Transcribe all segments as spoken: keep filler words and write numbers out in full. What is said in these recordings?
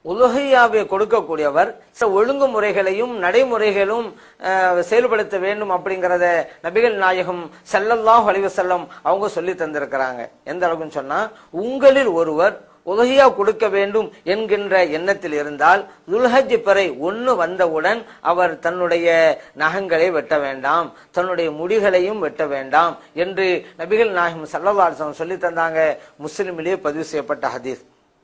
உலஹியாவை கொடுக்கக்கூடியவர் ஒழுங்குமுறைகளையும் நடைமுறைகளும் செயல்படுத்த வேண்டும் அப்படிங்கறத நபிகள் நாயகம் ஸல்லல்லாஹு அலைஹி வஸல்லம் அவங்க சொல்லி தந்திருக்கிறாங்க. எந்த அளவுக்கு சொன்னா, உங்களில் ஒருவர் உலஹியா கொடுக்க வேண்டும் என்கின்ற எண்ணத்தில் இருந்தால் துல்ஹஜ் பிறை ஒன்னு வந்தவுடன் அவர் தன்னுடைய நகங்களை வெட்ட வேண்டாம், தன்னுடைய முடிகளையும் வெட்ட வேண்டாம் என்று நபிகள் நாயகம் ஸல்லல்லாஹு அலைஹி வஸல்லம் சொல்லி தந்தாங்க. முஸ்லிமிலே பதிவு செய்யப்பட்ட ஹதீஸ்.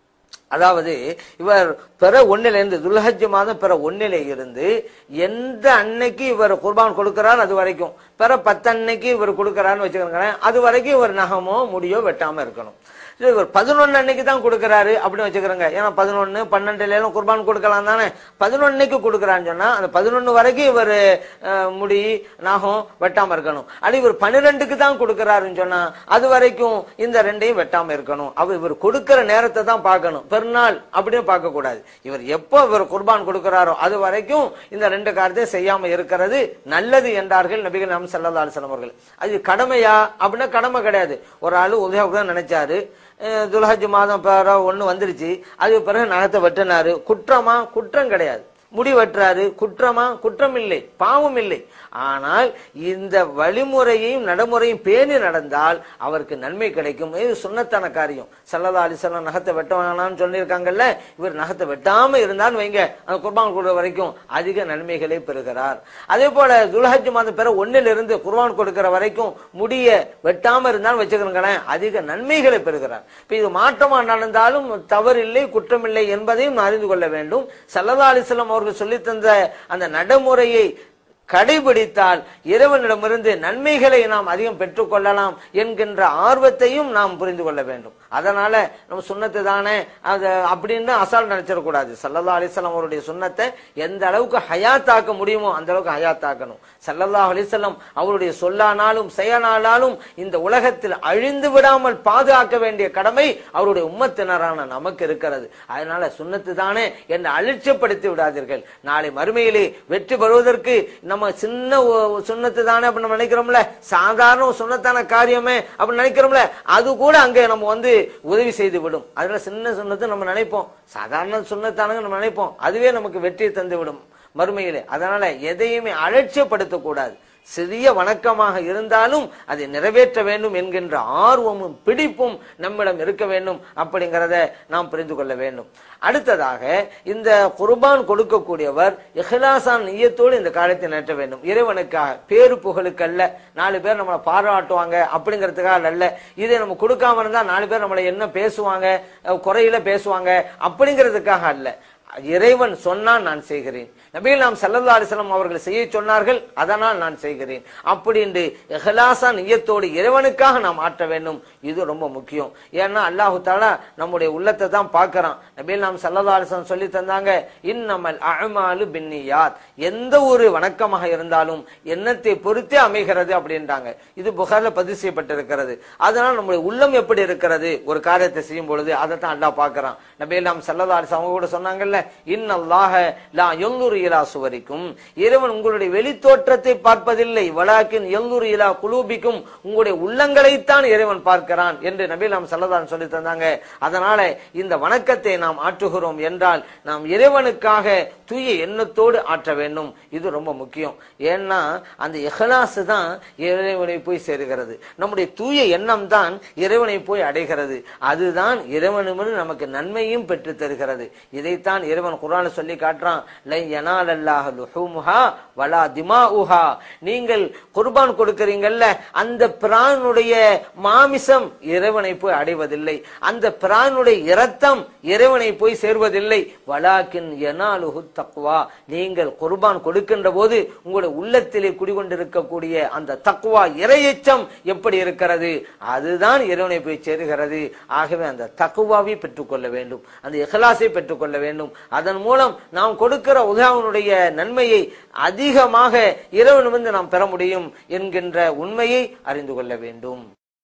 அதாவது இவர் பிற ஒன்னில இருந்து துல்ஹஜ் மாதம் பிற ஒன்னில இருந்து எந்த அன்னைக்கு இவர் குர்பான் கொடுக்கிறார் அது வரைக்கும், பிற பத்து அன்னைக்கு இவர் கொடுக்கிறான்னு வச்சுக்கோங்க, அது வரைக்கும் இவர் நகமோ முடியோ வெட்டாம இருக்கணும். இவர் பதினொன்னு அன்னைக்கு தான் கொடுக்கிறாரு அப்படின்னு வச்சுக்கிறோங்க. ஏன்னா பதினொன்னு பன்னெண்டுல எல்லாம் குர்பான் கொடுக்கலாம் தானே. பதினொன்னைக்கு கொடுக்கறான்னு சொன்னா அந்த பதினொன்னு வரைக்கும் இவர் முடி நகம் வெட்டாம இருக்கணும். அது இவர் பன்னிரெண்டுக்கு தான் கொடுக்கிறாருன்னு சொன்னா அது வரைக்கும் இந்த ரெண்டையும் வெட்டாம இருக்கணும். அவர் இவர் கொடுக்கிற நேரத்தை தான் பார்க்கணும், பெருநாள் அப்படின்னு பார்க்க கூடாது. இவர் எப்போ இவர் குர்பான் கொடுக்கிறாரோ அது வரைக்கும் இந்த ரெண்டு காரியத்தையும் செய்யாம இருக்கிறது நல்லது என்றார்கள் நபிகள் நாயகம் ஸல்லல்லாஹு அலைஹி வஸல்லம் அவர்கள். அது கடமையா அப்படின்னா கடமை கிடையாது. ஒரு ஆளு உதவியாக நினைச்சாரு, துல்ஹஜ் மாதம் ஒண்ணு வந்துருச்சு, அது பிறகு நகத்தை வெட்டினாரு, குற்றமா? குற்றம் கிடையாது. முடி வெட்டுறாரு, குற்றமா? குற்றம் இல்லை, பாவம் இல்லை. ஆனால் இந்த வழிமுறையையும் நடைமுறையும் பேணி நடந்தால் அவருக்கு நன்மை கிடைக்கும். இது சுன்னத்தான காரியம். ஸல்லல்லாஹு அலைஹி வஸல்லம் நகத்தை வெட்ட வேணாம்னு சொல்லியிருக்காங்கல்ல, இவர் நகத்தை வெட்டாம இருந்தான்னு வைங்க, அந்த குர்பான் கொடுக்கிற வரைக்கும் அதிக நன்மைகளை பெறுகிறார். அதே போல துல்ஹஜ் மாதம் பிற ஒன்னில் இருந்து குர்பான் கொடுக்கிற வரைக்கும் முடிய வெட்டாம இருந்தாலும் வச்சுக்கிறேன், அதிக நன்மைகளை பெறுகிறார். இப்ப இது மாற்றமா நடந்தாலும் தவறில்லை, குற்றமில்லை என்பதையும் அறிந்து கொள்ள வேண்டும். ஸல்லல்லாஹு அலைஹி வஸல்லம் அவர்கள் சொல்லி தந்த அந்த நடைமுறையை கடைபிடித்தால் இறைவனிடமிருந்து நன்மைகளை நாம் அதிகம் பெற்றுக் கொள்ளலாம் என்கின்ற ஆர்வத்தையும் நாம் புரிந்து கொள்ள வேண்டும். அதனால நம்ம சுன்னத்து தானே அது அப்படின்னு அசால் நினைச்சிடக்கூடாது. ஸல்லல்லாஹு அலைஹி வஸல்லம் அவருடைய சுன்னத்தை எந்த அளவுக்கு ஹயாத்தாக்க முடியுமோ அந்த அளவுக்கு ஹயாத்தாக்கணும். ஸல்லல்லாஹு அலைஹி வஸல்லம் அவருடைய சொல்லானாலும் செயலானாலும் இந்த உலகத்தில் அழிந்து விடாமல் பாதுகாக்க வேண்டிய கடமை அவருடைய உம்மத்தினரான நமக்கு இருக்கிறது. அதனால சுன்னத்து தானே என்று அலட்சியப்படுத்தி விடாதீர்கள். நாளை மறுமையிலே வெற்றி பெறுவதற்கு நம்ம சின்ன சுன்னத்து தானே அப்படின்னு நினைக்கிறோம்ல, சாதாரண சுன்னத்தான காரியமே அப்படின்னு நினைக்கிறோம்ல, அது கூட அங்க நம்ம வந்து உதவி செய்து விடும். அதனால சின்ன சுன்னத்து நம்ம நினைப்போம், சாதாரண சுன்னத்தான நம்ம நினைப்போம், அதுவே நமக்கு வெற்றியை தந்து விடும் மறுமையிலே. அதனால எதையுமே அலட்சியப்படுத்த கூடாது. சிறிய வணக்கமாக இருந்தாலும் அதை நிறைவேற்ற வேண்டும் என்கின்ற ஆர்வமும் பிடிப்பும் நம்மிடம் இருக்க வேண்டும். அப்படிங்கிறத நாம் புரிந்து கொள்ள வேண்டும். அடுத்ததாக இந்த குர்பான் கொடுக்கக்கூடியவர் இஹ்லாஸான் நிய்யத்தோடு இந்த காரியத்தை நடத்த வேண்டும். இறைவனுக்காக, பேரு புகழுக்கு அல்ல, நாலு பேர் நம்மளை பாராட்டுவாங்க அப்படிங்கிறதுக்காக அல்ல. இதை நம்ம கொடுக்காம இருந்தா நாலு பேர் நம்மளை என்ன பேசுவாங்க, குறையில பேசுவாங்க அப்படிங்கிறதுக்காக அல்ல. இறைவன் சொன்னால் நான் செய்கிறேன், நபிகள் நாம் ஸல்லல்லாஹு அலைஹி வஸல்லம் அவர்கள் செய்ய சொன்னார்கள், அதனால் நான் செய்கிறேன் அப்படின்னு இஹ்லாஸா நிய்யத்தோடு இறைவனுக்காக நாம் ஆற்ற வேண்டும். இது ரொம்ப முக்கியம். ஏன்னா அல்லாஹு தஆலா நம்முடைய உள்ளத்தை தான் பார்க்கறான். நபிகள் நாம் ஸல்லல்லாஹு அலைஹி வஸல்லம் சொல்லி தந்தாங்க, இன்னமல் அஅமாலு பின்னியாத், எந்த ஒரு வணக்கமாக இருந்தாலும் எண்ணத்தை பொறுத்தே அமைகிறது அப்படின்றாங்க. இது புகாரில பதிவு செய்யப்பட்டிருக்கிறது. அதனால் நம்முடைய உள்ளம் எப்படி இருக்கிறது ஒரு காரியத்தை செய்யும் பொழுது அதை தான் அல்லாஹ் பார்க்கறான். நபிகள் நாம் ஸல்லல்லாஹு அலைஹி வஸல்லம் அவங்க கூட சொன்னாங்கல்ல, இன்னல்லாஹ லா யன்துரு இலா சுவரிக்கும், இறைவன் உங்களுடைய வெளி தோற்றத்தை பார்ப்பதில்லை, வலாக்கின் யன்துரு இலா குலூபிக்கும், உங்களுடைய உள்ளங்களைத்தான் இறைவன் பார்க்கிறான் என்று நபிகள் நாம் ஸல்லல்லாஹு அலைஹி வஸல்லம் சொல்லி தந்தாங்க. அதனால இந்த வணக்கத்தை நாம் ஆற்றுகிறோம் என்றால் நாம் இறைவனுக்காக தூய எண்ணத்தோடு ஆற்ற வேண்டும். இது ரொம்ப முக்கியம். ஏன்னா அந்த இஹ்லாஸ் தான் இறைவனை போய் சேருகிறது. நம்முடைய தூய எண்ணம் தான் இறைவனை போய் அடைகிறது. அதுதான் இறைவனிடமிருந்து நமக்கு நன்மையும் பெற்று தருகிறது. இதைத்தான் இறைவன் குர்ஆன்ல சொல்லி காட்டுறான், லை யனாலல்லாஹு லுஹூமுஹா வலா திமாஉஹா, நீங்கள் குர்பான் கொடுக்கிறீங்கல்ல அந்த பிரானுடைய மாமிசம் இறைவனை போய் அடைவதில்லை, அந்த பிரானுடைய இரத்தம் இறைவனை போய் சேர்வதில்லை, வலாக்கின் யனாலுஹு தக்வா, நீங்கள் குர்பான் கொடுக்கின்ற போது உங்களுடைய உள்ளத்திலே குடிகொண்டிருக்கக்கூடிய அந்த தக்வா இறையச்சம் எப்படி இருக்கிறது அதுதான் இறைவனை போய் சேருகிறது. ஆகவே அந்த தக்வாவை பெற்றுக்கொள்ள வேண்டும், அந்த இஹ்லாஸை பெற்றுக்கொள்ள வேண்டும். அதன் மூலம் நாம் கொடுக்கிற உதவினுடைய நன்மையை அதிகமாக இறைவனிடமிருந்து நாம் பெற முடியும் என்கின்ற உண்மையை அறிந்து கொள்ள வேண்டும்.